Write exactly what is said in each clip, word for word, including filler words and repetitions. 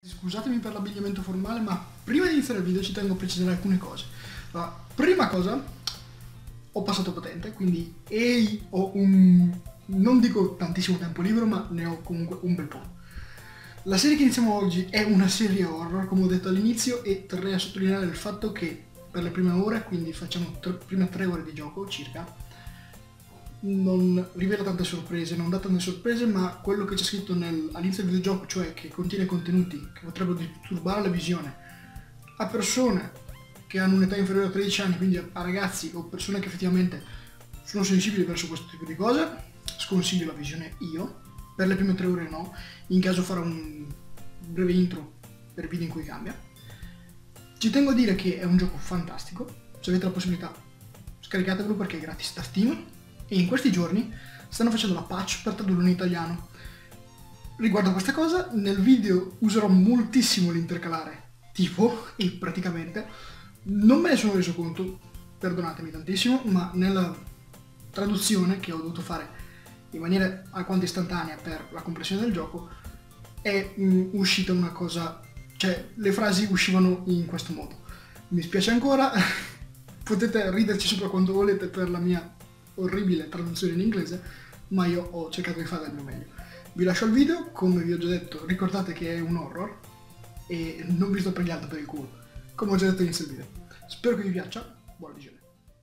Scusatemi per l'abbigliamento formale, ma prima di iniziare il video ci tengo a precisare alcune cose. La prima cosa, ho passato patente, quindi ehi, ho un... non dico tantissimo tempo libero, ma ne ho comunque un bel po'. La serie che iniziamo oggi è una serie horror, come ho detto all'inizio, e terrei a sottolineare il fatto che per le prime ore, quindi facciamo tre, prime tre ore di gioco circa, non rivela tante sorprese, non dà tante sorprese, ma quello che c'è scritto nel, all'inizio del videogioco, cioè che contiene contenuti che potrebbero disturbare la visione a persone che hanno un'età inferiore a tredici anni, quindi a ragazzi o persone che effettivamente sono sensibili verso questo tipo di cose, sconsiglio la visione io. Per le prime tre ore no, in caso farò un breve intro per video in cui cambia. Ci tengo a dire che è un gioco fantastico, se avete la possibilità scaricatevelo perché è gratis da Steam. E in questi giorni stanno facendo la patch per tradurlo in italiano. Riguardo a questa cosa, nel video userò moltissimo l'intercalare tipo e praticamente non me ne sono reso conto, perdonatemi tantissimo, ma nella traduzione che ho dovuto fare in maniera alquanto istantanea per la compressione del gioco è mh, uscita una cosa, cioè le frasi uscivano in questo modo. Mi spiace ancora, potete riderci sopra quanto volete per la mia orribile traduzione in inglese, ma io ho cercato di fare del mio meglio. Vi lascio il video, come vi ho già detto, ricordate che è un horror e non vi sto prendendo per il culo, come ho già detto all'inizio del video. Spero che vi piaccia, buona visione.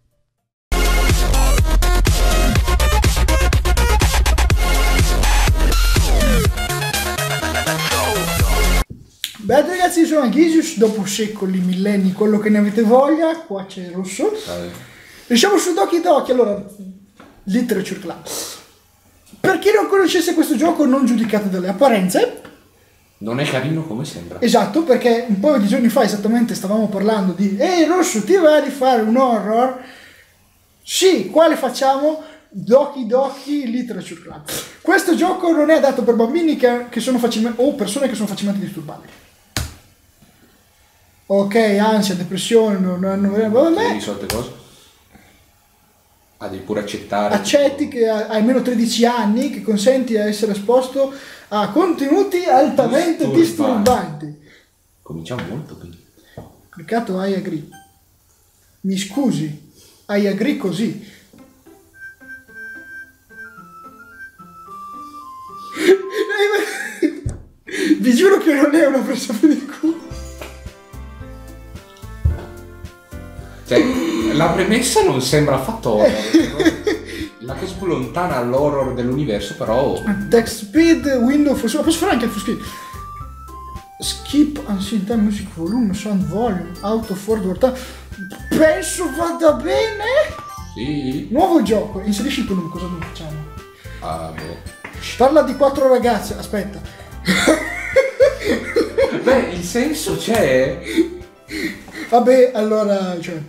Beh ragazzi, sono Aghisius, dopo secoli, millenni, quello che ne avete voglia, qua c'è il rosso. E siamo su Doki Doki, allora, Literature Club. Per chi non conoscesse questo gioco, non giudicate dalle apparenze. Non è carino come sembra. Esatto, perché un paio di giorni fa esattamente stavamo parlando di ehi Rosso, ti va di fare un horror? Sì, quale facciamo? Doki Doki Literature Club. Questo gioco non è adatto per bambini che, che sono facilmente, o persone che sono facilmente disturbabili. Ok, ansia, depressione, non hanno... Vabbè. Di solite cose. Ah, devi pure accettare. Accetti che hai almeno tredici anni, che consenti di essere esposto a contenuti altamente disturbanti. disturbanti. Cominciamo molto quindi. Cliccato I agree. Mi scusi, I agree così. Vi giuro che non è una presa per il culo. Cioè, la premessa non sembra affatto horror. La cosa più lontana all'horror dell'universo, però. Text speed, window for... Posso fare anche il full screen? Skip, unseen time, music volume, sound volume, auto forward. Penso vada bene. Sì. Nuovo gioco, inserisci il tuo nome, cosa noi facciamo? Ah, boh. Parla di quattro ragazze, aspetta. Beh, il senso c'è. Vabbè, allora, cioè...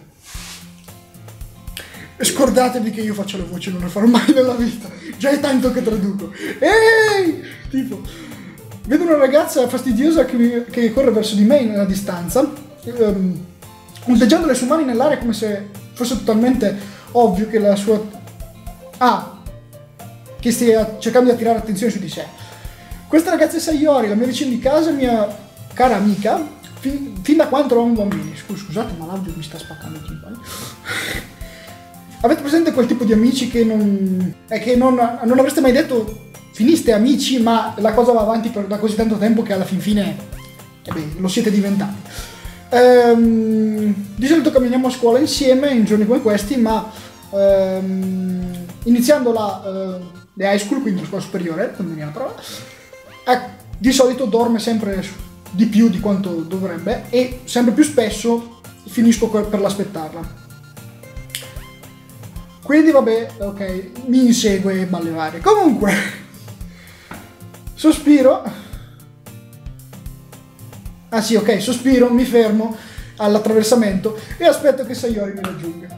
Scordatevi che io faccio le voci, non le farò mai nella vita. Già è tanto che traduco. Ehi! Tipo, vedo una ragazza fastidiosa che, mi, che corre verso di me nella distanza, um, ondeggiando le sue mani nell'aria come se fosse totalmente ovvio che la sua... Ah! Che stia cercando di attirare attenzione su di sé. Questa ragazza è Sayori, la mia vicina di casa, mia cara amica, fin, fin da quando eravamo bambini. Scus, scusate, ma l'audio mi sta spaccando i timpani. Avete presente quel tipo di amici che non... è che non, non avreste mai detto finiste amici, ma la cosa va avanti per, da così tanto tempo che alla fin fine eh beh, lo siete diventati. Ehm, di solito camminiamo a scuola insieme in giorni come questi, ma ehm, iniziando la, eh, le high school, quindi la scuola superiore, non mi viene la parola, eh, di solito dorme sempre di più di quanto dovrebbe e sempre più spesso finisco per l'aspettarla. Quindi vabbè, ok, mi insegue balle varie. Comunque, sospiro. Ah sì, ok, sospiro, mi fermo all'attraversamento e aspetto che Sayori mi raggiunga.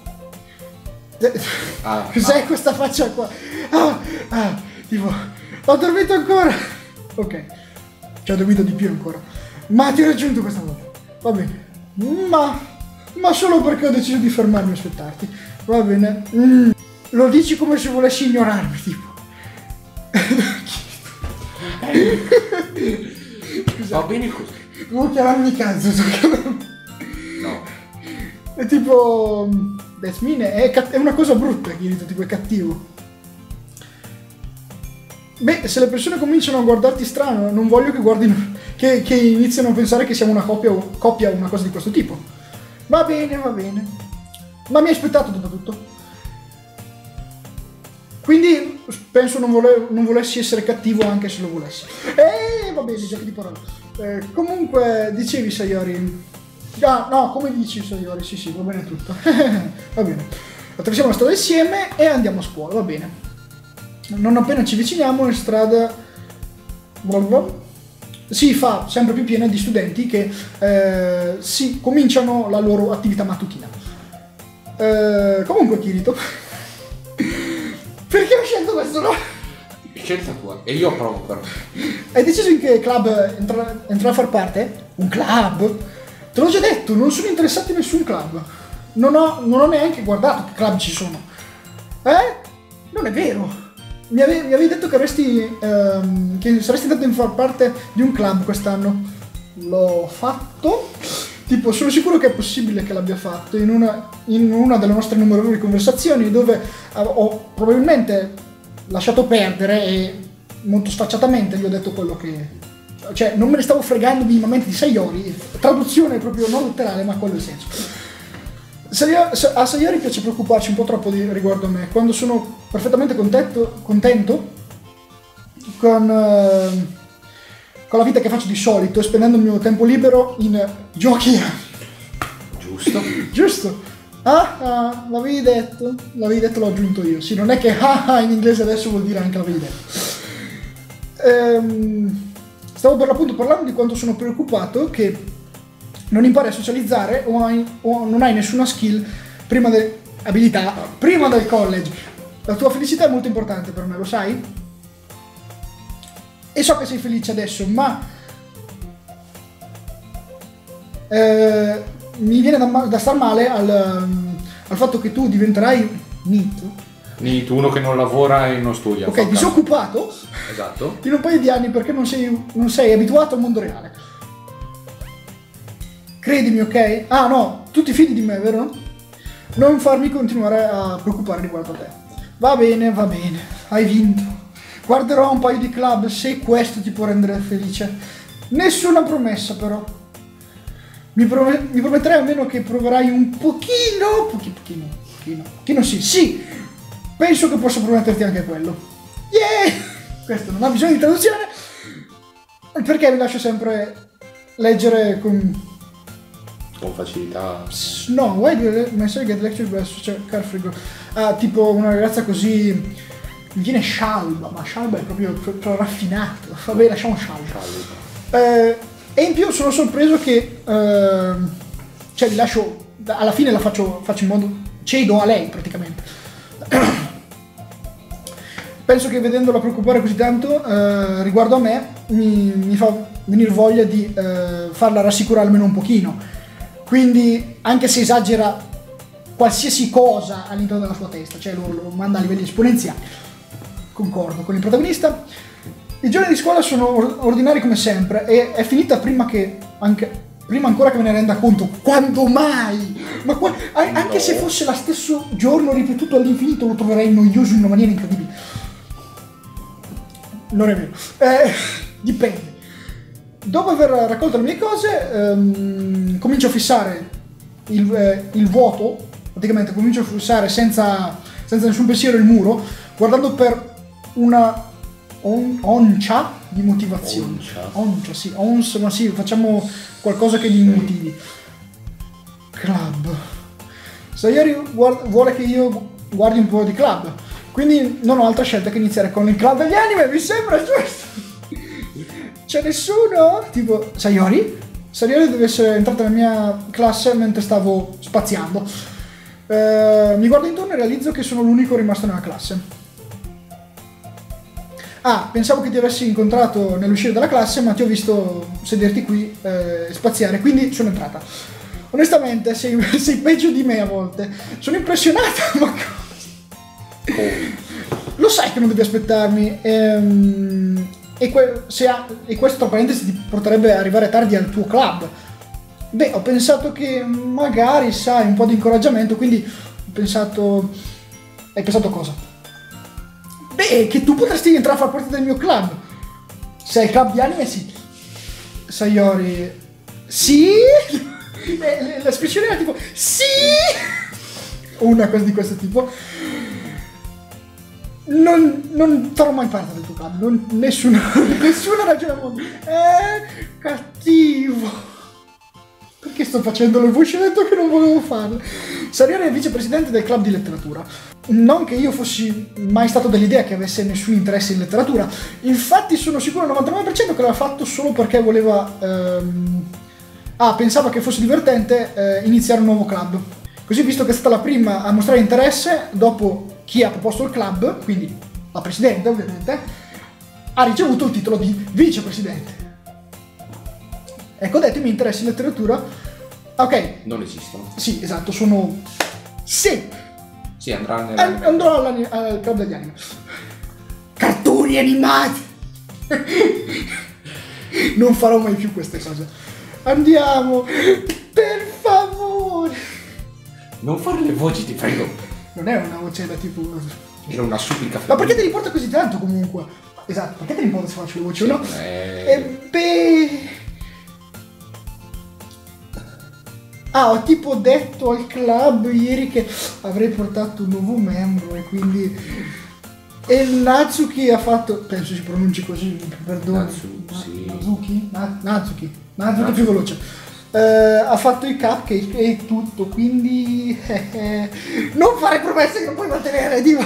Ah, Cos'è ah. questa faccia qua? Ah, ah, tipo, ho dormito ancora. Ok, ci ho dormito di più ancora. Ma ti ho raggiunto questa volta. Va bene. Ma, ma solo perché ho deciso di fermarmi a aspettarti. Va bene. Mm. Lo dici come se volessi ignorarmi, tipo. scusa. Va bene così. Non chiamarmi cazzo. No. È tipo... That's mean, è, cat- è una cosa brutta, Kirito, tipo è cattivo. Beh, se le persone cominciano a guardarti strano, non voglio che guardino, che, che iniziano a pensare che siamo una coppia o coppia o una cosa di questo tipo. Va bene, va bene. Ma mi hai aspettato dopo tutto. Quindi penso non, vole- non volessi essere cattivo anche se lo volessi. Eh, va bene, giochi di parole. Eh, comunque, dicevi, Sayori... Ah, no, come dici, Sayori? Sì, sì, va bene tutto. Va bene. Attraversiamo la strada insieme e andiamo a scuola, va bene. Non appena ci avviciniamo in strada si fa sempre più piena di studenti che eh, si cominciano la loro attività mattutina. Eh, comunque, Kirito, perché hai scelto questo, no? Scelta tua. E io provo però. Hai deciso in che club entrare entra a far parte? Un club? Te l'ho già detto, non sono interessato in nessun club. Non ho, non ho neanche guardato che club ci sono. Eh? Non è vero. Mi avevi, mi avevi detto che avresti ehm, che saresti andato a far parte di un club quest'anno. L'ho fatto. Tipo, sono sicuro che è possibile che l'abbia fatto in una, in una delle nostre numerose conversazioni dove ho probabilmente lasciato perdere e molto sfacciatamente gli ho detto quello che... Cioè, non me ne stavo fregando minimamente di Sayori. Traduzione proprio non letterale, ma quello è il senso. A Sayori piace preoccuparci un po' troppo di, riguardo a me, quando sono perfettamente contento, contento con, uh, con la vita che faccio di solito, spendendo il mio tempo libero in giochi. Giusto. Giusto. Ah, ah, l'avevi detto, l'avevi detto, l'ho aggiunto io. Sì, non è che ah, ah in inglese adesso vuol dire anche l'avevi detto. Ehm, stavo per l'appunto parlando di quanto sono preoccupato che non impari a socializzare o, hai, o non hai nessuna skill prima del abilità prima del college. La tua felicità è molto importante per me, lo sai? E so che sei felice adesso, ma eh, mi viene da, da star male al, al fatto che tu diventerai NEET. NEET, uno che non lavora e non studia. Ok, disoccupato. Esatto. In un paio di anni perché non sei, non sei abituato al mondo reale. Credimi, ok? Ah no, tu ti fidi di me, vero? Non farmi continuare a preoccupare riguardo a te. Va bene, va bene, hai vinto. Guarderò un paio di club se questo ti può rendere felice. Nessuna promessa però. Mi, prom- mi prometterai almeno che proverai un pochino, pochino, pochino, pochino, pochino sì, sì. Penso che posso prometterti anche quello. Yeah! Questo non ha bisogno di traduzione. Perché mi lascio sempre leggere con... con facilità. No, why do my son get lectured by a car frigo? Ah, tipo una ragazza così mi viene scialba, ma scialba è proprio, proprio raffinato. Vabbè, lasciamo scialba. Eh, e in più sono sorpreso che eh, cioè li lascio, alla fine la faccio, faccio in modo, cedo a lei praticamente. Penso che vedendola preoccupare così tanto eh, riguardo a me mi, mi fa venire voglia di eh, farla rassicurare almeno un pochino. Quindi, anche se esagera qualsiasi cosa all'interno della sua testa, cioè lo, lo manda a livelli esponenziali, concordo con il protagonista. I giorni di scuola sono ordinari come sempre e è finita prima che, anche, prima ancora che me ne renda conto. Quando mai? Ma qua, anche no. Se fosse lo stesso giorno ripetuto all'infinito lo troverei noioso in una maniera incredibile. Non è vero. Eh, dipende. Dopo aver raccolto le mie cose, ehm, comincio a fissare il, eh, il vuoto, praticamente comincio a fissare senza, senza nessun pensiero il muro, guardando per una on, oncia di motivazione. Oncia. Oncia, sì, ons, ma sì, facciamo qualcosa che li motivi. Club. Sayori vuole che io guardi un po' di club, quindi non ho altra scelta che iniziare con il club degli anime, mi sembra giusto. C'è nessuno? Tipo, Sayori? Sayori deve essere entrata nella mia classe mentre stavo spaziando. Eh, mi guardo intorno e realizzo che sono l'unico rimasto nella classe. Ah, pensavo che ti avessi incontrato nell'uscire dalla classe, ma ti ho visto sederti qui e eh, spaziare, quindi sono entrata. Onestamente, sei, sei peggio di me a volte. Sono impressionata, ma cosa? Lo sai che non devi aspettarmi. Ehm... e, que- se ha- e questo tra parentesi ti porterebbe ad arrivare tardi al tuo club. Beh, ho pensato che magari, sai, un po' di incoraggiamento, quindi ho pensato... Hai pensato cosa? Beh, che tu potresti entrare a far parte del mio club. Sei club di anime, sì. Sayori... Sì? L'espressione era tipo... Sì? Una cosa di questo tipo. Non, non farò mai parte del tuo club. Non, nessuna, nessuna ragione al mondo. È cattivo. Perché sto facendo le voci? Ho detto che non volevo farlo. Sayori è vicepresidente del club di letteratura. Non che io fossi mai stato dell'idea che avesse nessun interesse in letteratura. Infatti sono sicuro al novantanove per cento che l'aveva fatto solo perché voleva... Ehm... Ah, pensava che fosse divertente eh, iniziare un nuovo club. Così, visto che è stata la prima a mostrare interesse, dopo chi ha proposto il club, quindi la presidente ovviamente, ha ricevuto il titolo di vicepresidente. Ecco, ho detto i miei interessi in letteratura. Ok. Non esistono. Sì, esatto, sono... Sì! Sì, andrà nel... And- andrò all'ani- al club degli anime. Cartoni animati! Non farò mai più queste cose. Andiamo! Per favore! Non fare le voci, ti prego. Non è una voce da tipo... Era una supplica. Ma perché ti importa così tanto comunque? Esatto, perché ti importa se faccio le voci o no? Eh... E beh... Ah, ho tipo detto al club ieri che avrei portato un nuovo membro e quindi... E il Natsuki ha fatto... Penso si pronunci così, perdono. Natsu, sì. Natsuki? Na- Natsuki. Natsuki è più veloce. Eh, ha fatto i cupcake e tutto, quindi... eh, non fare promesse che non puoi mantenere, dico.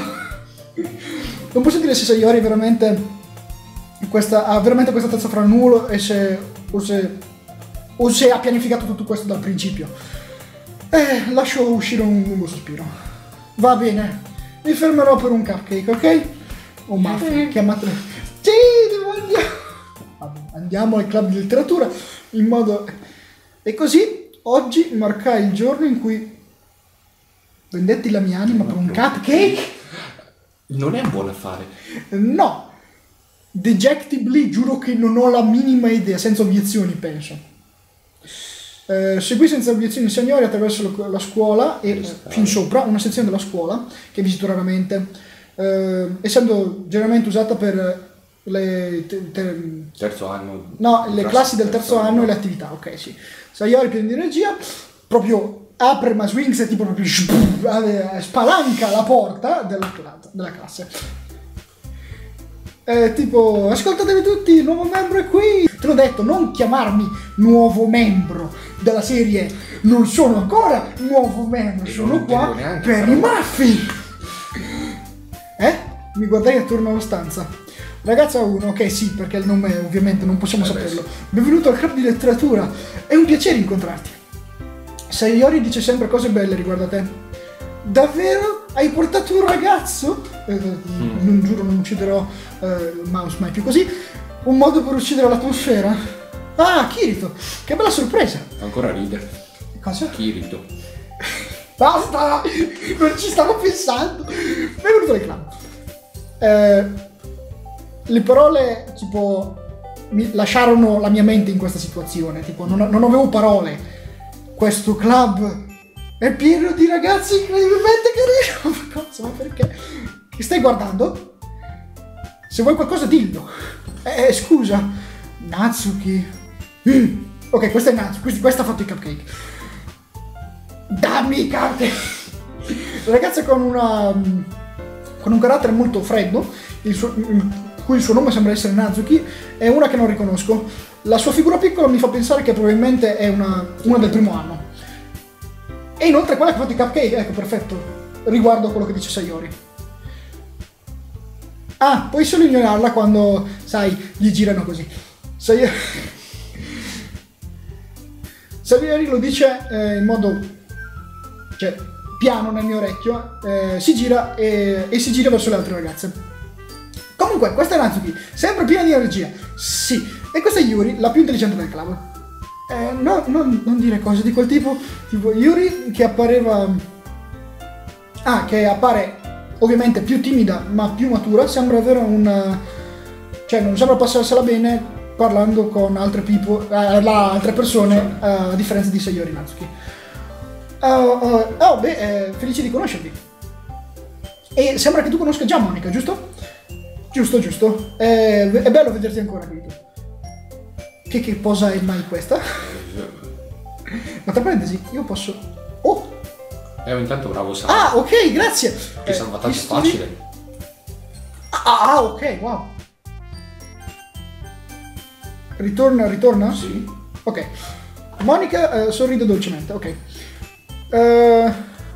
Non posso dire se Sayori veramente... Questa, ha veramente questa testa fra il nulo e se... O se... O se ha pianificato tutto questo dal principio. Eh, lascio uscire un lungo sospiro. Va bene, mi fermerò per un cupcake, ok? O muffin, chiamatelo. Sì, devo andare. Vabbè, andiamo al club di letteratura, in modo... E così, oggi marca il giorno in cui vendetti la mia anima per un cupcake? Non è un buon affare. No. Dejectibly, giuro che non ho la minima idea, senza obiezioni, penso. Eh, seguì senza obiezioni Sayori attraverso la, la scuola e eh, fin sopra una sezione della scuola che visito raramente, eh, essendo generalmente usata per le te, te, terzo anno. No, le classi del terzo, terzo anno, anno e le attività, ok, sì. Sayori pieno di energia, proprio apre ma swings e tipo proprio spalanca la porta della, della classe. Eh, tipo, ascoltatevi tutti, il nuovo membro è qui. Te l'ho detto, non chiamarmi nuovo membro della serie. Non sono ancora nuovo membro, e sono qua per i muffin. Eh? Mi guardai attorno alla stanza. Ragazza uno, ok sì, perché il nome ovviamente non possiamo eh saperlo. Beh, sì. Benvenuto al club di letteratura. È un piacere incontrarti. Sayori dice sempre cose belle riguardo a te. Davvero? Hai portato un ragazzo? Eh, mm. Non giuro, non ucciderò uh, il mouse mai più così. Un modo per uccidere l'atmosfera? Ah, Kirito! Che bella sorpresa! Ancora ride. Cosa? Kirito. Basta! Non ci stavo pensando! Benvenuto al club. Eh, le parole, tipo, mi lasciarono la mia mente in questa situazione. Tipo, non, non avevo parole. Questo club... è pieno di ragazzi incredibilmente carini. Cosa? Ma perché? Che stai guardando? Se vuoi qualcosa dillo. Eh, scusa. Natsuki. Mm. Ok, questa è Natsuki. Questa ha fatto i cupcake. Dammi i cupcake. La ragazza con una... con un carattere molto freddo, il suo, il, cui il suo nome sembra essere Natsuki, è una che non riconosco. La sua figura piccola mi fa pensare che probabilmente è una, una del primo anno. E inoltre quella che ha fatto i cupcake, ecco, perfetto, riguardo a quello che dice Sayori. Ah, puoi solo ignorarla quando, sai, gli girano così. Sayori, Sayori lo dice eh, in modo, cioè, piano nel mio orecchio, eh, si gira e, e si gira verso le altre ragazze. Comunque, questa è Natsuki, sempre piena di energia. Sì, e questa è Yuri, la più intelligente del club. Eh, no, non, non dire cose di quel tipo. Tipo Yuri che appareva... Ah, che appare ovviamente più timida ma più matura. Sembra avere una... cioè non sembra passarsela bene parlando con altre, people, eh, la, altre persone, eh, a differenza di Sayori Natsuki. Uh, uh, oh, beh, eh, felice di conoscervi. E sembra che tu conosca già Monica, giusto? Giusto, giusto. Eh, è bello vederti ancora, quindi. Che, che posa è mai questa? Ma tra parentesi, io posso... Oh! Eh, intanto bravo Sara. Ah, ok, grazie! Che eh, salvataggio history... facile. Ah, ah, ok, wow. Ritorna, ritorna? Sì. Ok. Monica eh, sorride dolcemente, ok. Uh...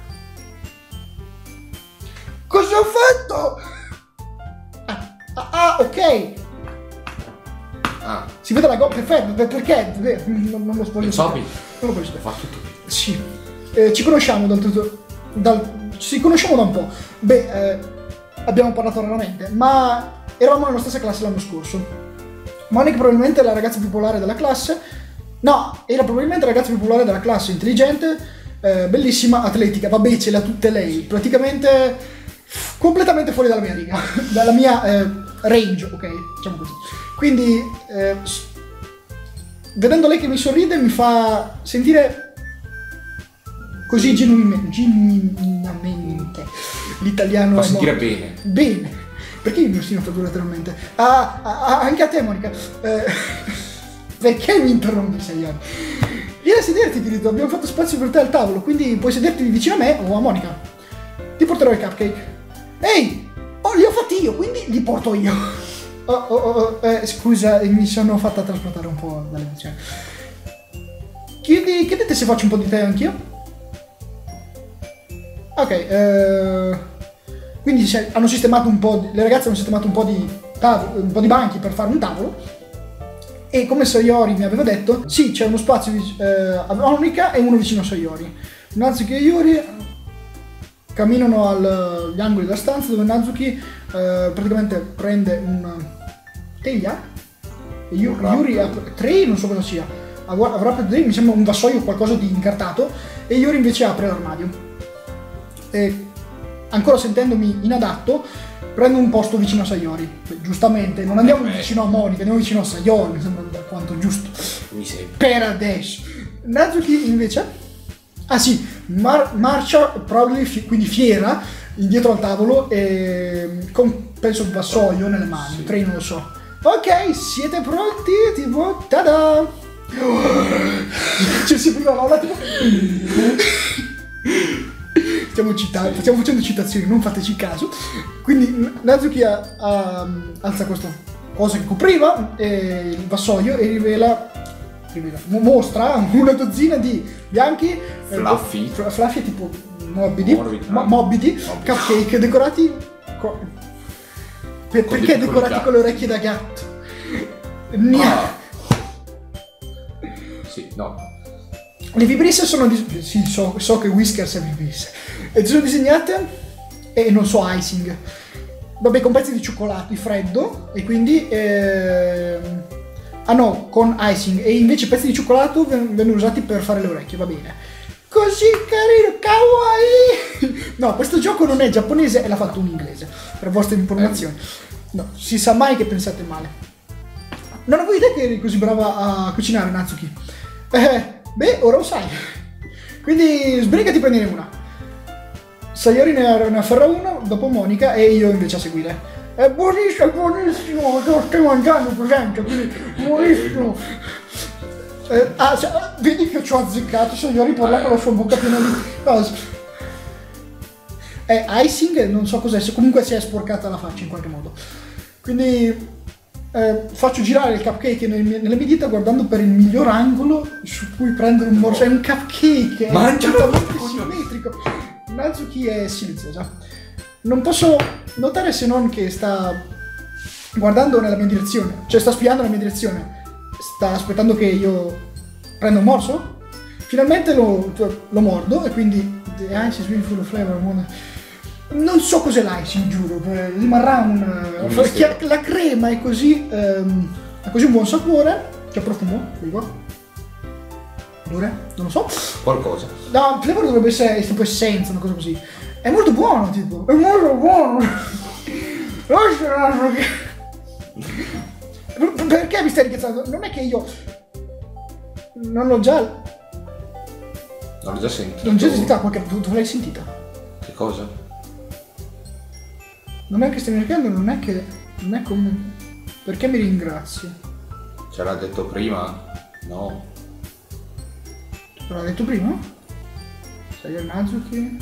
Cosa ho fatto? Ah, ah, ah, ok. Ah. Si vede la gobba, perfetto, perché? Non, non lo spoglio. Non so, Non lo voglio fa tutto. Sì. Eh, ci conosciamo dal tutto... Dal, ci conosciamo da un po'. Beh, eh, abbiamo parlato raramente, ma eravamo nella stessa classe l'anno scorso. Monica probabilmente è la ragazza più popolare della classe. No, era probabilmente la ragazza più popolare della classe, intelligente, eh, bellissima, atletica. Vabbè, ce l'ha tutte lei. Praticamente completamente fuori dalla mia riga, dalla mia eh, range, ok? Diciamo così. Quindi, eh, vedendo lei che mi sorride mi fa sentire così genuinamente, genuinamente. L'italiano Fa è sentire morto. bene. Bene. Perché mi ostino fatto letteralmente? Ah, ah, anche a te, Monica. Eh, perché mi interrompi, Sayori? Vieni a sederti, diritto. Abbiamo fatto spazio per te al tavolo, quindi puoi sederti vicino a me o a Monica. Ti porterò i cupcake. Ehi! Oh, li ho fatti io, quindi li porto io. Oh, oh, oh, eh, scusa, mi sono fatta trasportare un po' dall'emozione. Chiedi, chiedete se faccio un po' di tè anch'io? Ok, eh, quindi se hanno sistemato un po', di, le ragazze hanno sistemato un po' di tavolo, un po' di banchi per fare un tavolo. E come Sayori mi aveva detto, sì, c'è uno spazio eh, a Monica e uno vicino a Sayori. Natsuki e Yuri camminano al, agli angoli della stanza dove Natsuki eh, praticamente prende un teglia e Yu, Yuri apre tre, non so cosa sia, avrà per mi sembra un vassoio o qualcosa di incartato, e Yuri invece apre l'armadio. E ancora sentendomi inadatto prendo un posto vicino a Sayori. Giustamente non andiamo Beh. vicino a Monica, andiamo vicino a Sayori, mi sembra quanto giusto Mi sembra. per adesso. Natsuki invece ah sì, mar marcia probably fi quindi fiera indietro al tavolo e con penso il vassoio nelle mani, sì. Tre non lo so. Ok, siete pronti? Tipo tada! Cioè si prima la tipo stiamo citando, stiamo facendo citazioni, non fateci caso. Quindi Natsuki ha, ha, alza questa cosa che copriva e il vassoio e rivela, rivela mostra una dozzina di bianchi fluffy, eh, fluffy tipo morbidi, morbidi, mo morbidi, morbidi cupcake decorati co per, con perché decorati con le orecchie da gatto? Ah. Sì, no. Le vibrisse sono dis sì, so, so che Whiskers è vibrisse e sono disegnate e non so icing, vabbè, con pezzi di cioccolato di freddo e quindi eh... ah no, con icing, e invece pezzi di cioccolato vengono usati per fare le orecchie, va bene. Così carino, kawaii! No, questo gioco non è giapponese e l'ha fatto un inglese, per vostre informazioni. No, si sa mai che pensate male. Non avevo idea che eri così brava a cucinare, Natsuki. Eh, beh, ora lo sai. Quindi sbrigati a prendere una. Sayori ne, ne afferra una, dopo Monica e io invece a seguire. È buonissimo, è buonissimo, lo stai mangiando presente, quindi buonissimo. Eh, ah, cioè, vedi che ci ho azzeccato, Sayori parla con la sua bocca piena di cose. È icing, non so cos'è, comunque si è sporcata la faccia in qualche modo. Quindi eh, faccio girare il cupcake nelle mie, nelle mie dita guardando per il miglior angolo su cui prendere un morso. È un cupcake, è completamente simmetrico. Natsuki è silenziosa. Non posso notare se non che sta guardando nella mia direzione, cioè sta spiando nella mia direzione. Sta aspettando che io prenda un morso. Finalmente lo, lo mordo e quindi the ice is really full of flavor. Non so cos'è l'ice, giuro, rimarrà un... un la crema è così, ehm, ha così un buon sapore, c'è profumo, dico. Odore? Non lo so. Qualcosa. No, il flavor dovrebbe essere tipo essenza, una cosa così. È molto buono, tipo, è molto buono. Perché mi stai richiamando? Non è che io... Non l'ho già... Non l'ho già sentito. Non l'ho già sentita qualche... Tu, tu l'hai sentita? Che cosa? Non è che stai cercando, non è che... Non è come... Perché mi ringrazi? Ce l'ha detto prima? No. Te l'ha detto prima? Sai Natsuki?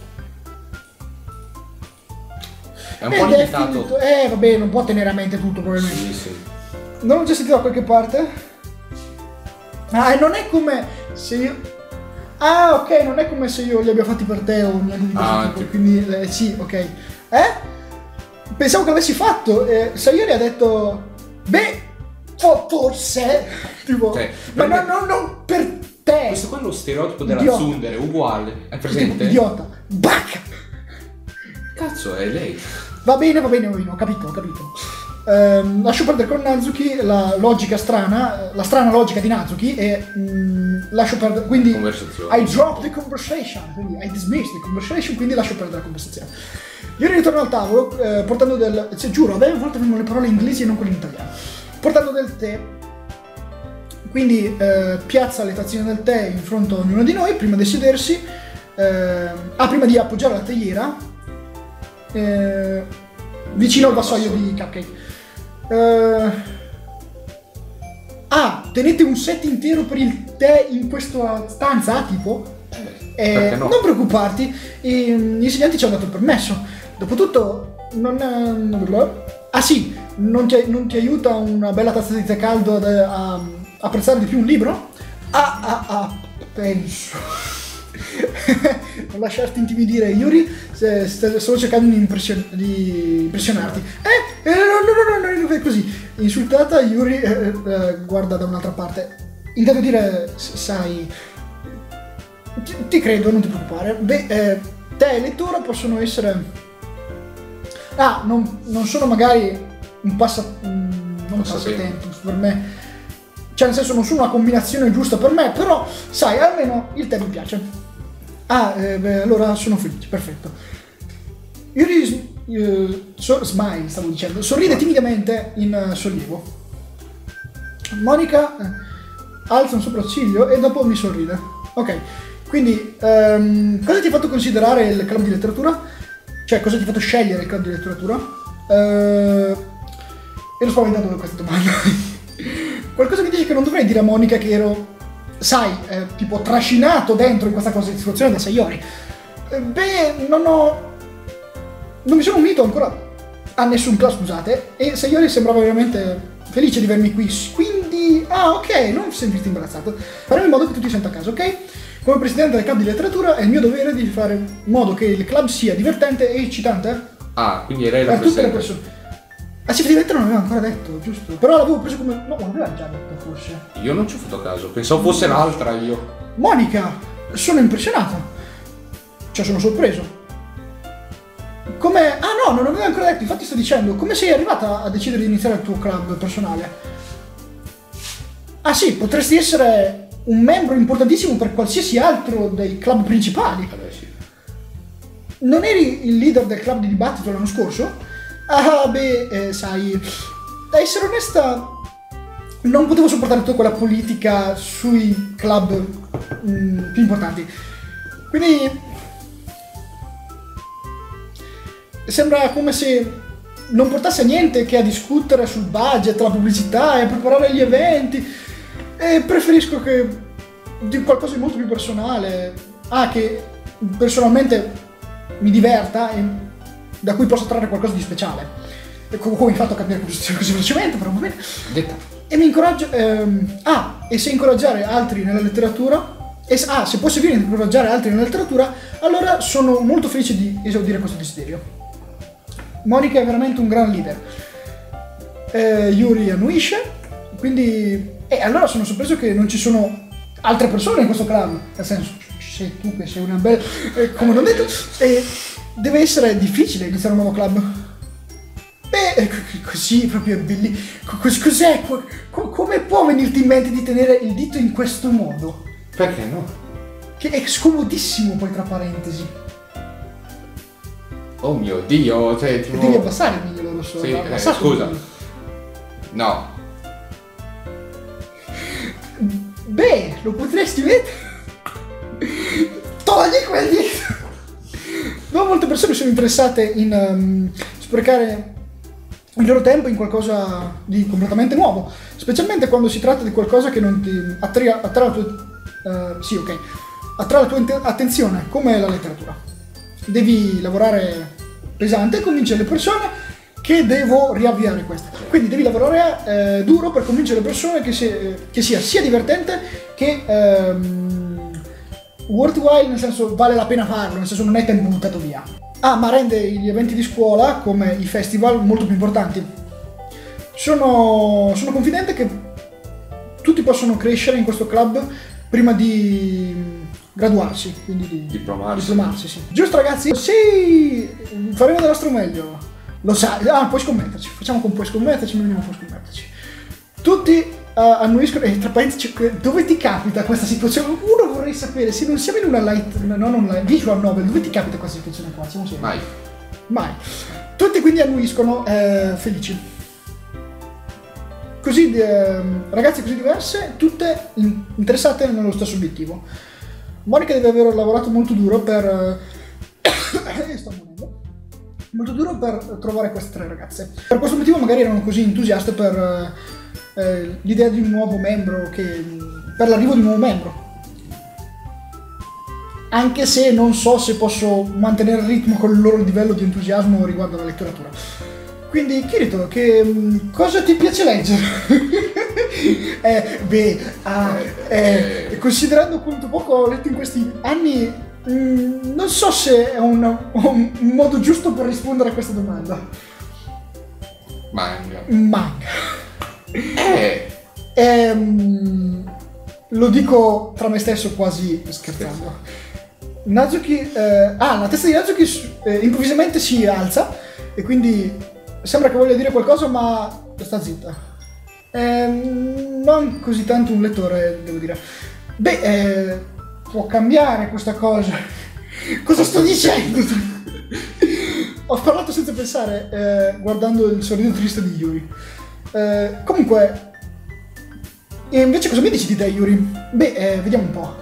È un po' limitato. Eh vabbè, non può tenere a mente tutto probabilmente. Sì, sì. Non l'ho già sentito da qualche parte? Ah, e non è come se io... Ah, ok, non è come se io li abbia fatti per te o niente di questo ah, tipo, tipo... quindi eh, sì, ok. Eh? Pensavo che l'avessi fatto, eh, Sayori ha detto... Beh, fo- forse... tipo... Cioè, ma me... no, no, non per te! Questo qua è lo stereotipo della Idiota. tsundere, uguale. È presente? Tipo, idiota! Bacca! Cazzo, è lei. Va bene, va bene, va bene, ho capito, ho capito. Ehm, lascio perdere con Natsuki la logica strana, la strana logica di Natsuki e mm, lascio perdere, quindi Conversazione. I drop the conversation, quindi I dismiss the conversation, quindi lascio perdere la conversazione. Io ritorno al tavolo eh, portando del, cioè, giuro, a volte vengono le parole inglesi e non quelle in italiano, portando del tè, quindi eh, piazza le tazzine del tè in fronte a ognuno di noi prima di sedersi, eh, ah, prima di appoggiare la teiera, eh, vicino al vassoio di cupcake. Uh, ah, tenete un set intero per il tè in questa stanza, tipo? Eh, eh, no? Non preoccuparti, i, gli insegnanti ci hanno dato il permesso. Dopotutto, non... non ah sì, non ti, non ti aiuta una bella tazza di tè caldo ad, a, a apprezzare di più un libro? Ah, ah, ah, penso. Non lasciarti intimidire, Yuri, se, se, stavo cercando di, impression, di impressionarti. Eh, eh, no, no, no, no, no, così. Insultata, Yuri eh, eh, guarda da un'altra parte. Intendo dire, sai, ti, ti credo, non ti preoccupare. Beh, eh, te e lettura possono essere... Ah, non, non sono magari un passa... non un passatempo per me. Cioè, nel senso, non sono una combinazione giusta per me, però, sai, almeno il tè mi piace. Ah, eh, beh, allora sono felice, perfetto. Yuri eh, so, smile, stavo dicendo, sorride timidamente in uh, sollievo. Monica eh, alza un sopracciglio e dopo mi sorride. Ok, quindi um, cosa ti ha fatto considerare il club di letteratura? Cioè, cosa ti ha fatto scegliere il club di letteratura? Uh, ero spaventato da questa domanda. Qualcosa mi dice che non dovrei dire a Monica che ero... sai, eh, tipo trascinato dentro in questa cosa di situazione da Sayori. Eh, beh, non ho... non mi sono unito ancora a nessun club, scusate, e Sayori sembrava veramente felice di avermi qui, quindi... ah, ok, non sentirti imbarazzato. Faremo in modo che tu ti senta a casa, ok? Come presidente del club di letteratura è il mio dovere di fare in modo che il club sia divertente e eccitante. Ah, quindi lei la per tutte le presenta. persone. Ah sì, effettivamente non l'aveva ancora detto, giusto? Però l'avevo preso come... no, non l'aveva già detto forse. Io non ci ho fatto caso, pensavo fosse l'altra io. Monica, sono impressionato. Cioè, sono sorpreso. Come... ah no, non l'avevo ancora detto, infatti sto dicendo, come sei arrivata a decidere di iniziare il tuo club personale? Ah sì, potresti essere un membro importantissimo per qualsiasi altro dei club principali. Vabbè, sì. Non eri il leader del club di dibattito l'anno scorso? Ah, beh, eh, sai, a essere onesta, non potevo sopportare tutta quella politica sui club mh, più importanti. Quindi sembra come se non portasse a niente che a discutere sul budget, la pubblicità e a preparare gli eventi. E preferisco che di qualcosa di molto più personale, ah, che personalmente mi diverta e da cui posso trarre qualcosa di speciale. E come mi hai fatto capire così velocemente, però va bene. Detta. E mi incoraggio... Ehm, ah, e se incoraggiare altri nella letteratura... E, ah, se può servire incoraggiare altri nella letteratura, allora sono molto felice di esaudire questo desiderio. Monica è veramente un gran leader. Eh, Yuri annuisce, quindi... E allora sono sorpreso che non ci sono altre persone in questo club. Nel senso, sei tu che sei una bella... Eh, come non detto... E, deve essere difficile iniziare un nuovo club. Beh, così proprio bellissimo. Cos'è? Come può venirti in mente di tenere il dito in questo modo? Perché no? Che è scomodissimo poi tra parentesi. Oh mio Dio, cioè tipo... Devi abbassare il migliore, lo so. Sì, eh, scusa. No, Beh, lo potresti mettere. Togli quelli. No, molte persone sono interessate in um, sprecare il loro tempo in qualcosa di completamente nuovo, specialmente quando si tratta di qualcosa che non ti attrae, attrae la tua, uh, sì, ok, attrae la tua attenzione, come la letteratura. Devi lavorare pesante e convincere le persone che devo riavviare questa. Quindi devi lavorare eh, duro per convincere le persone che, si, che sia sia divertente che ehm, worthwhile, nel senso vale la pena farlo, nel senso non è tempo buttato via. Ah, ma rende gli eventi di scuola, come i festival, molto più importanti. Sono, sono confidente che tutti possono crescere in questo club prima di graduarsi, quindi di diplomarsi. diplomarsi sì. Giusto ragazzi? Sì, faremo del nostro meglio. Lo sai, ah, puoi scommetterci, facciamo con puoi scommetterci, vediamo puoi scommetterci. Tutti uh, annuiscono, e tra parentesi, dove ti capita questa situazione? Uno vorrei sapere, se non siamo in una light, non una visual novel, dove ti capita questa situazione qua? Siamo seri. Mai. Mai. Tutti quindi annuiscono eh, felici. Così, eh, ragazze così diverse, tutte in, interessate nello stesso obiettivo. Monica deve aver lavorato molto duro per... Eh, sto morendo. Molto duro per trovare queste tre ragazze. Per questo motivo magari erano così entusiaste per eh, l'idea di un nuovo membro, che, per l'arrivo di un nuovo membro. Anche se non so se posso mantenere il ritmo con il loro livello di entusiasmo riguardo alla letteratura. Quindi Kirito, che cosa ti piace leggere? eh, beh, ah, eh, considerando quanto poco ho letto in questi anni, Mm, non so se è un, un, un modo giusto per rispondere a questa domanda. Manga. Manga. Eh. Ehm, lo dico tra me stesso quasi scherzando. Nazuki, eh, ah, la testa di Nazuki eh, improvvisamente si alza e quindi sembra che voglia dire qualcosa, ma sta zitta. Ehm, non così tanto un lettore, devo dire. Beh, eh, può cambiare questa cosa. Cosa sto dicendo? Ho parlato senza pensare, eh, guardando il sorriso triste di Yuri. Eh, comunque, e invece cosa mi dici di te, Yuri? Beh, eh, vediamo un po'.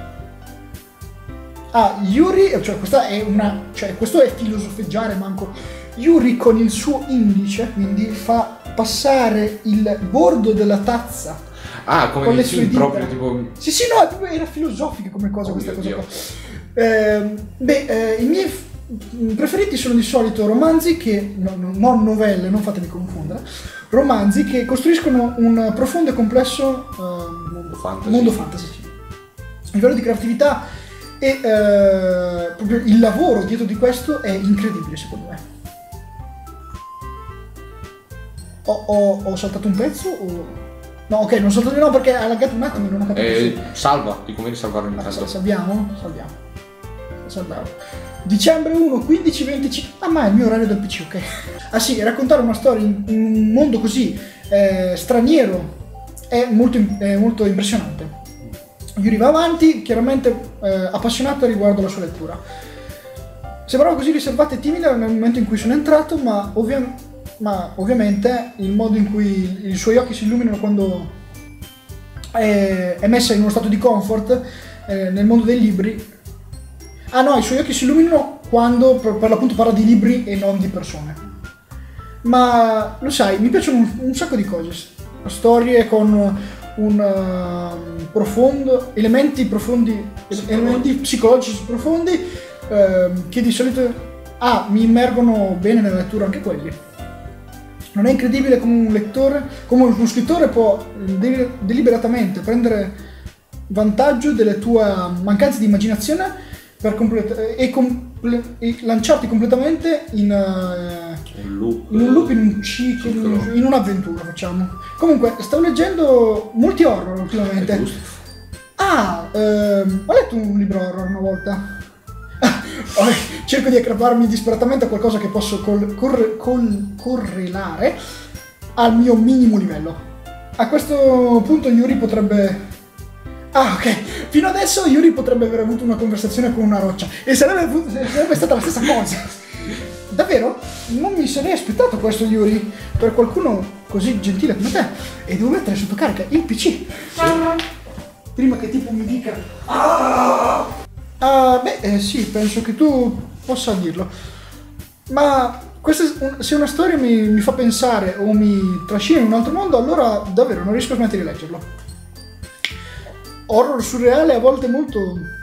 Ah, Yuri, cioè questa è una, cioè questo è filosofeggiare, manco. Yuri con il suo indice, quindi fa passare il bordo della tazza. Ah, come con dici proprio tipo... Sì, sì, no, proprio era filosofica come cosa, oh, questa cosa qua. Eh, beh, eh, i miei f- preferiti sono di solito romanzi che, no, no, non novelle, non fatemi confondere, romanzi che costruiscono un profondo e complesso uh, mondo fantasy. Mondo fantasy, sì. Il livello di creatività e eh, proprio il lavoro dietro di questo è incredibile, secondo me. Ho, ho, ho saltato un pezzo o... No, ok, non saltato no perché ha laggato un attimo e non ho capito. Eh, se... Salva, ti conviene salvare in casa. Salviamo? Salviamo. Salviamo. Dicembre primo, quindici venticinque. Ah, ma è il mio orario del P C, ok. Ah sì, raccontare una storia in, in un mondo così eh, straniero è molto, è molto impressionante. Yuri va avanti, chiaramente eh, appassionato riguardo alla sua lettura. Sembrava così riservata e timida nel momento in cui sono entrato, ma ovviamente... Ma ovviamente il modo in cui i suoi occhi si illuminano quando è, è messa in uno stato di comfort eh, nel mondo dei libri. Ah no, i suoi occhi si illuminano quando per, per l'appunto parla di libri e non di persone. Ma lo sai, mi piacciono un, un sacco di cose. Storie con un uh, profondo, elementi profondi, Psicologi. elementi psicologici profondi eh, che di solito ah, mi immergono bene nella lettura anche quelli. Non è incredibile come un lettore, come uno scrittore può de- deliberatamente prendere vantaggio delle tue mancanze di immaginazione per complet- e, comple- e lanciarti completamente in, uh, un loop, in un loop, in un ciclo, in, in un'avventura, facciamo. Comunque, stavo leggendo molti horror ultimamente. Ah, ehm, ho letto un libro horror una volta. Cerco di aggrapparmi disperatamente a qualcosa che posso col- corre- col- correlare al mio minimo livello. A questo punto Yuri potrebbe... Ah, ok. Fino adesso Yuri potrebbe aver avuto una conversazione con una roccia e sarebbe, sarebbe stata la stessa cosa. Davvero? Non mi sarei aspettato questo, Yuri, per qualcuno così gentile come te. E devo mettere sotto carica il P C. Sì. prima che tipo mi dica ah! Uh, beh, eh, sì, penso che tu possa dirlo. Ma questa, se una storia mi, mi fa pensare o mi trascina in un altro mondo, allora davvero non riesco a smettere di leggerlo. Horror surreale a volte molto...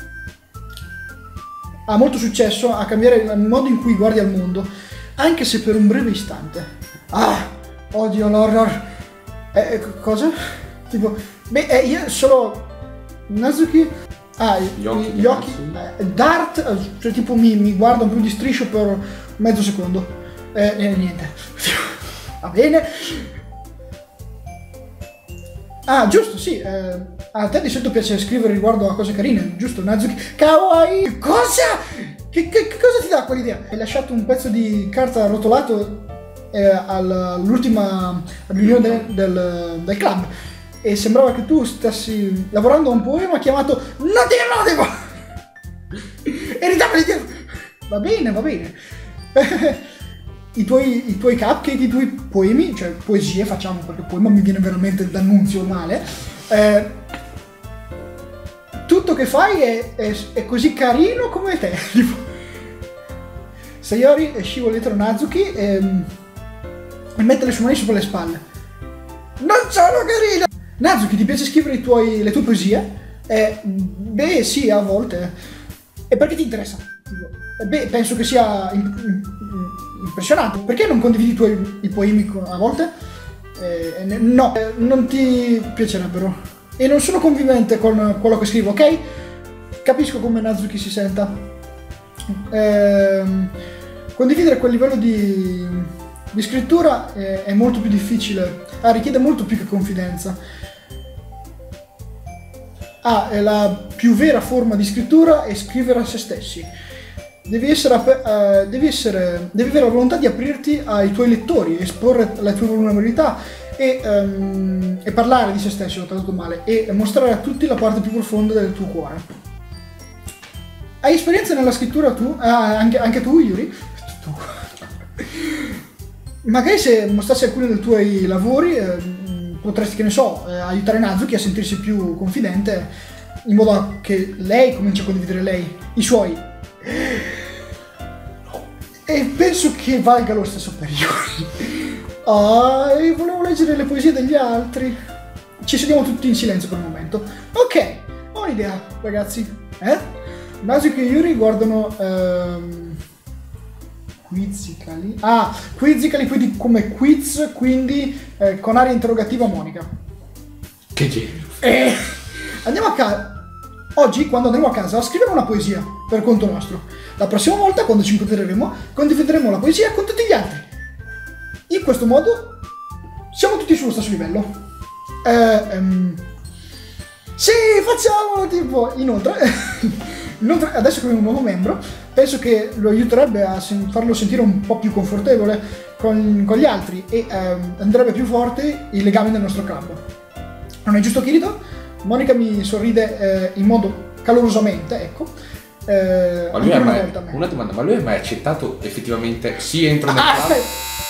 ha molto successo a cambiare il modo in cui guardi al mondo, anche se per un breve istante. Ah, odio l'horror. Eh, cosa? Tipo, beh, eh, io solo... Natsuki... Ah, gli occhi, gli occhi eh, Dart, cioè tipo mi, mi guarda un po' di striscio per mezzo secondo. Eh, eh, niente. Va bene. Ah, giusto, sì. Eh, a te di solito piace scrivere riguardo a cose carine, giusto, Natsuki? Kawaii! Cosa? Che, che, che cosa ti dà quell'idea? Hai lasciato un pezzo di carta arrotolato eh, all'ultima riunione del, del, del club. E sembrava che tu stessi lavorando a un poema chiamato Non dire no, devo! E ridammeli dietro! Va bene, va bene. I tuoi, i tuoi cupcake, i tuoi poemi, cioè poesie facciamo, perché poema mi viene veramente d'annunzio male. Eh, tutto che fai è, è, è così carino come te. Sayori scivola dietro Natsuki e, e mette le sue mani sopra le spalle. Non sono carino! Natsuki, ti piace scrivere i tuoi, le tue poesie? Eh, beh, sì, a volte. E perché ti interessa? Eh, beh, penso che sia impressionante. Perché non condividi i tuoi i poemi a volte? Eh, no, eh, non ti piacerebbero. E non sono convivente con quello che scrivo, ok? Capisco come Natsuki si senta. Eh, condividere quel livello di, di scrittura è, è molto più difficile. Ah, richiede molto più che confidenza. Ah, è la più vera forma di scrittura è scrivere a se stessi. Devi essere, uh, devi essere, devi avere la volontà di aprirti ai tuoi lettori, esporre le tue vulnerabilità e, um, e parlare di se stesso, l'ho tradotto male, e mostrare a tutti la parte più profonda del tuo cuore. Hai esperienza nella scrittura tu? Ah, anche, anche tu, Yuri? Tu. Magari se mostrassi alcuni dei tuoi lavori, eh, potresti, che ne so, eh, aiutare Natsuki a sentirsi più confidente, in modo che lei cominci a condividere lei, i suoi. E penso che valga lo stesso per Yuri. Ah, e volevo leggere le poesie degli altri. Ci sediamo tutti in silenzio per un momento. Ok, ho un'idea, ragazzi. Eh? Natsuki e Yuri guardano... Ehm... Quizzically. Ah, Quizzically, quindi come quiz, quindi eh, con aria interrogativa Monica. Che genere? Eh, andiamo a casa. Oggi, quando andremo a casa, scriviamo una poesia per conto nostro. La prossima volta, quando ci incontreremo, condivideremo la poesia con tutti gli altri. In questo modo, siamo tutti sullo stesso livello. Eh, um, sì, facciamolo, tipo. Inoltre, inoltre, adesso che abbiamo un nuovo membro, penso che lo aiuterebbe a sen- farlo sentire un po' più confortevole con, con gli altri e ehm, andrebbe più forte i legami del nostro club. Non è giusto, Kirito? Monica mi sorride eh, in modo calorosamente, ecco. Eh, ma lui ha una, mai, volta una domanda, ma lui ha mai accettato effettivamente sì, entro nel ah, club?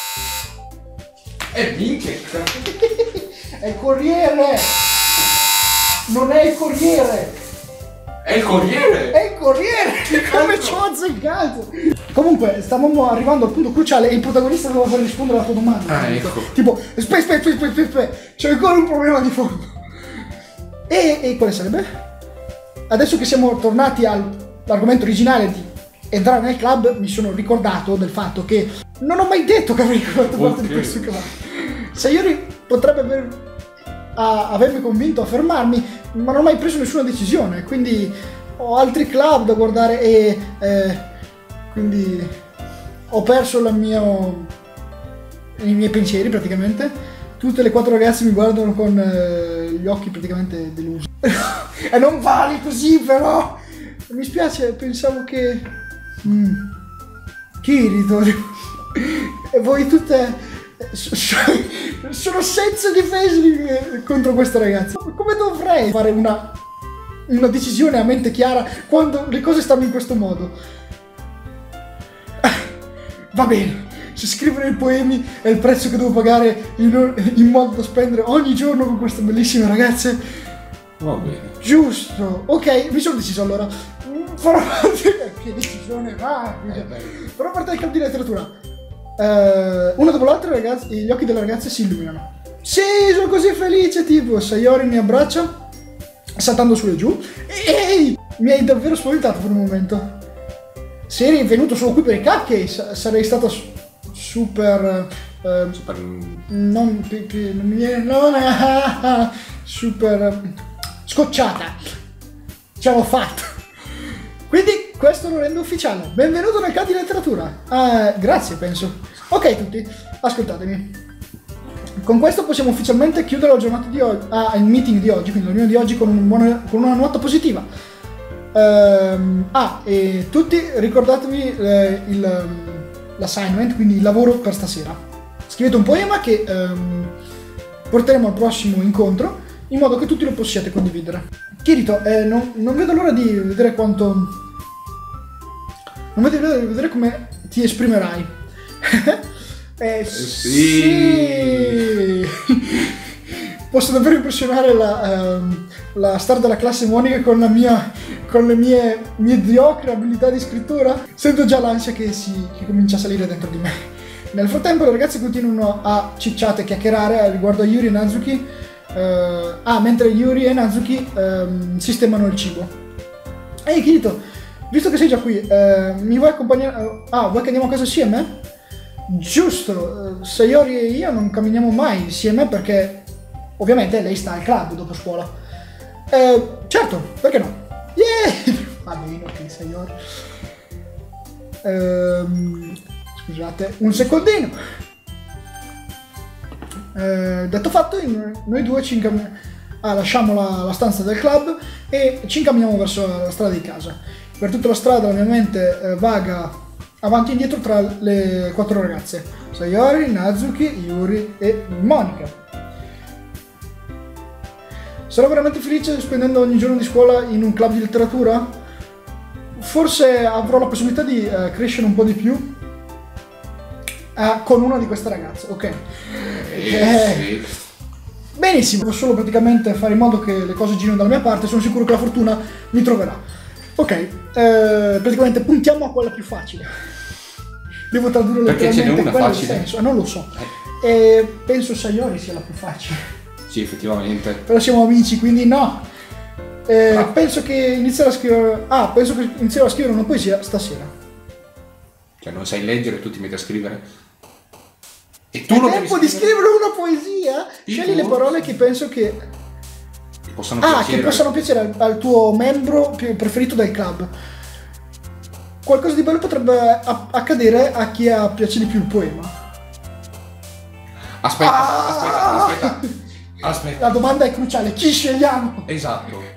E vince! È il corriere! Non è il corriere! È il corriere! È il corriere! Come ci ho azzeccato! Comunque, stavamo arrivando al punto cruciale e il protagonista doveva far rispondere alla tua domanda. Ah, ecco. Tipo, aspetta, aspetta, aspetta, aspetta, aspetta, c'è ancora un problema di fondo. E, e quale sarebbe? Adesso che siamo tornati all'argomento originale di entrare nel club, mi sono ricordato del fatto che non ho mai detto che avrei fatto parte Okay. di questo club. Sayori potrebbe aver, a, avermi convinto a fermarmi, ma non ho mai preso nessuna decisione, quindi ho altri club da guardare e eh, quindi ho perso la mio, i miei pensieri praticamente. Tutte le quattro ragazze mi guardano con eh, gli occhi praticamente delusi. E non vale così, però! Mi spiace, pensavo che... Mm. Kirito... E voi tutte... Sono senza difesa contro queste ragazze. Come dovrei fare una... una decisione a mente chiara quando le cose stanno in questo modo? Va bene. Se scrivere i poemi è il prezzo che devo pagare in, in modo da spendere ogni giorno con queste bellissime ragazze, Va bene. Giusto, ok, mi sono deciso allora. Farò parte... Che decisione rapida. Eh, beh. Farò parte del club di letteratura. Eh, una dopo l'altra, ragazzi, gli occhi delle ragazze si illuminano. Sì, sono così felice, tipo, Sayori mi abbraccia, saltando su e giù. Ehi, mi hai davvero spaventato per un momento. Se eri venuto solo qui per i cupcakes, sarei stata su- super... eh, Super... non... pi- pi- non mi viene... non super... scocciata. Ce l'ho fatta. Quindi questo lo rende ufficiale. Benvenuto nel club di letteratura. Eh, grazie, penso. Ok tutti, ascoltatemi. Con questo possiamo ufficialmente chiudere la giornata di oggi, ah, il meeting di oggi, quindi la riunione di oggi con, un buona, con una nota positiva. Ehm, ah, e tutti ricordatevi eh, il, l'assignment, quindi il lavoro per stasera. Scrivete un poema che ehm, porteremo al prossimo incontro, in modo che tutti lo possiate condividere. Kirito, eh, non, non vedo l'ora di vedere quanto... Non vedo l'ora di vedere come ti esprimerai. eh, sì. sì. Posso davvero impressionare la, ehm, la star della classe Monica con, la mia, con le mie mediocre abilità di scrittura? Sento già l'ansia che, si, che comincia a salire dentro di me. Nel frattempo le ragazze continuano a cicciate e chiacchierare riguardo a Yuri e Nazuki. Uh, ah, mentre Yuri e Nazuki um, sistemano il cibo. Ehi Kirito, visto che sei già qui, uh, mi vuoi accompagnare? Uh, ah, vuoi che andiamo a casa assieme? Giusto, uh, Sayori e io non camminiamo mai insieme perché ovviamente lei sta al club dopo scuola. Uh, certo, perché no? Yeah! Va bene, ok, Sayori. Uh, scusate, un secondino. Eh, detto fatto, noi due ci incam- ah, lasciamo la, la stanza del club e ci incamminiamo verso la strada di casa. Per tutta la strada la mia mente eh, vaga avanti e indietro tra le quattro ragazze: Sayori, Nazuki, Yuri e Monica. Sarò veramente felice spendendo ogni giorno di scuola in un club di letteratura? Forse avrò la possibilità di eh, crescere un po' di più Uh, con una di queste ragazze, ok? Eh, sì. Benissimo, devo solo praticamente fare in modo che le cose girino dalla mia parte, sono sicuro che la fortuna mi troverà. Ok, eh, praticamente puntiamo a quella più facile. Devo tradurre Perché ce n'è letteralmente una quello il facile? senso, ah, non lo so. E penso Sayori sia la più facile. Sì, effettivamente. Però siamo amici, quindi no. Eh, Bravo. penso che inizierò a scrivere... Ah, penso che inizierò a scrivere una poesia stasera. Cioè non sai leggere e tu ti metti a scrivere? E tu È lo tempo devi di scrivere una poesia? Sì, Scegli tu. le parole che penso che... Ti possono Ah, piacere. che possano piacere al, al tuo membro più preferito del club. Qualcosa di bello potrebbe a- accadere a chi ha piace di più il poema. Aspetta, Ah! aspetta, aspetta. Aspetta. La domanda è cruciale, chi scegliamo? Esatto.